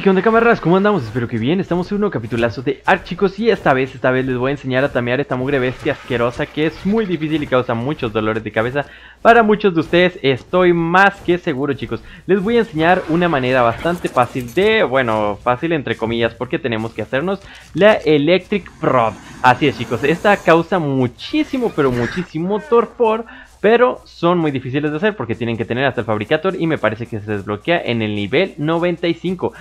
Hey, ¿qué onda, camaradas? ¿Cómo andamos? Espero que bien. Estamos en un nuevo capitulazo de Ark, chicos. Y esta vez les voy a enseñar a tamear esta mugre bestia asquerosa que es muy difícil y causa muchos dolores de cabeza para muchos de ustedes. Estoy más que seguro, chicos. Les voy a enseñar una manera bastante fácil de... Bueno, fácil entre comillas, porque tenemos que hacernos la Electric Prod. Así es, chicos. Esta causa muchísimo, pero muchísimo torpor. Pero son muy difíciles de hacer porque tienen que tener hasta el Fabricator y me parece que se desbloquea en el nivel 95.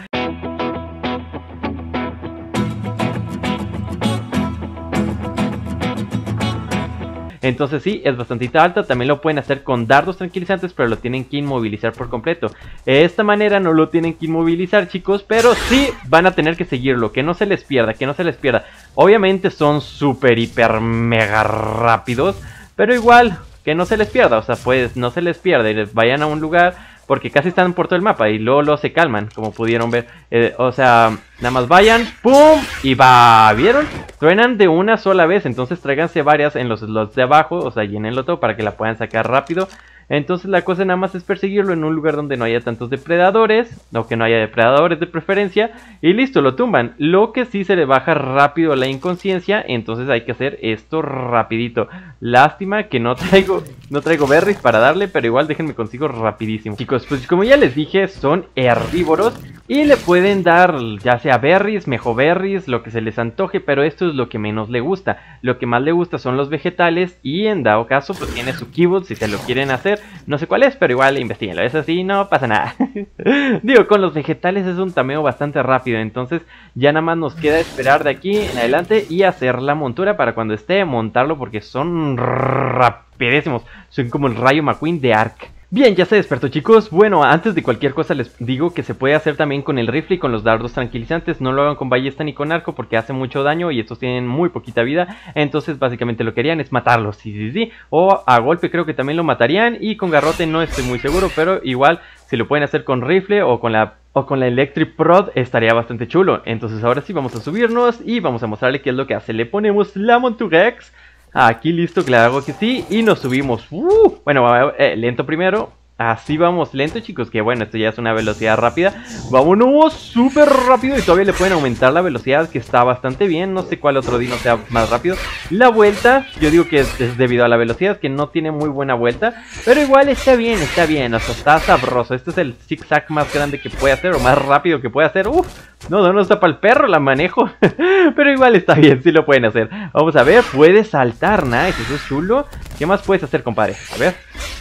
Entonces sí, es bastante alta. También lo pueden hacer con dardos tranquilizantes, pero lo tienen que inmovilizar por completo. De esta manera no lo tienen que inmovilizar, chicos, pero sí van a tener que seguirlo. Que no se les pierda, que no se les pierda. Obviamente son súper, hiper, mega rápidos, pero igual... que no se les pierda, o sea, pues no se les pierde, vayan a un lugar, porque casi están por todo el mapa y luego se calman, como pudieron ver, o sea, nada más vayan, ¡pum! Y va, ¿vieron? Truenan de una sola vez, entonces tráiganse varias en los slots de abajo, o sea, llenenlo todo para que la puedan sacar rápido. Entonces la cosa nada más es perseguirlo en un lugar donde no haya tantos depredadores, o que no haya depredadores de preferencia, y listo, lo tumban. Lo que sí se le baja rápido la inconsciencia, entonces hay que hacer esto rapidito. Lástima que no traigo berries para darle, pero igual déjenme consigo rapidísimo. Chicos, pues como ya les dije, son herbívoros y le pueden dar ya sea berries, mejoberries, lo que se les antoje, pero esto es lo que menos le gusta. Lo que más le gusta son los vegetales y en dado caso pues tiene su keyboard si se lo quieren hacer. No sé cuál es, pero igual investiguenlo. Es así, no pasa nada. Digo, con los vegetales es un tameo bastante rápido. Entonces ya nada más nos queda esperar de aquí en adelante y hacer la montura para cuando esté montarlo, porque son rapidísimos. Son como el Rayo McQueen de Ark. Bien, ya se despertó, chicos. Bueno, antes de cualquier cosa les digo que se puede hacer también con el rifle y con los dardos tranquilizantes. No lo hagan con ballesta ni con arco porque hace mucho daño y estos tienen muy poquita vida. Entonces básicamente lo que harían es matarlos, sí. O a golpe creo que también lo matarían, y con garrote no estoy muy seguro, pero igual si lo pueden hacer con rifle o con la Electric Prod estaría bastante chulo. Entonces ahora sí vamos a subirnos y vamos a mostrarle qué es lo que hace. Le ponemos la Monturex. Aquí listo, claro que sí. Y nos subimos. Bueno, lento primero. Así vamos lento, chicos, que bueno, esto ya es una velocidad rápida. Vámonos súper rápido y todavía le pueden aumentar la velocidad, que está bastante bien. No sé cuál otro dino sea más rápido. La vuelta, yo digo que es debido a la velocidad, que no tiene muy buena vuelta, pero igual está bien, o sea, está sabroso. Este es el zigzag más grande que puede hacer, o más rápido que puede hacer. No está para el perro, la manejo. Pero igual está bien, sí lo pueden hacer. Vamos a ver, puede saltar, nice, eso es chulo. ¿Qué más puedes hacer, compadre? A ver.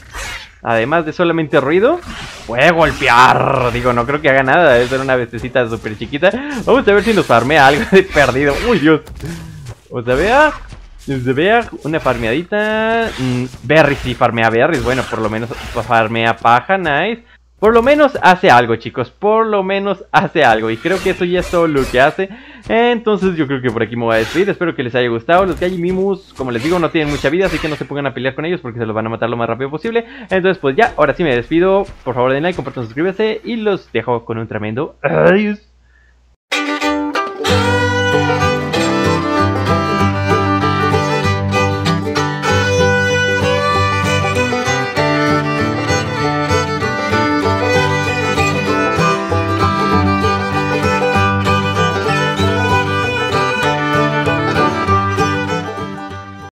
Además de solamente ruido, puede golpear. Digo, no creo que haga nada, debe ser una bestecita súper chiquita. Vamos a ver si nos farmea algo de perdido. Uy, Dios. O sea, vea una farmeadita. Berries, sí, farmea berries. Bueno, por lo menos farmea paja, nice. Por lo menos hace algo, chicos, por lo menos hace algo. Y creo que eso ya es todo lo que hace. Entonces yo creo que por aquí me voy a despedir. Espero que les haya gustado. Los Gallimimus, como les digo, no tienen mucha vida, así que no se pongan a pelear con ellos porque se los van a matar lo más rápido posible. Entonces pues ya, ahora sí me despido. Por favor den like, compartan, suscríbanse y los dejo con un tremendo adiós.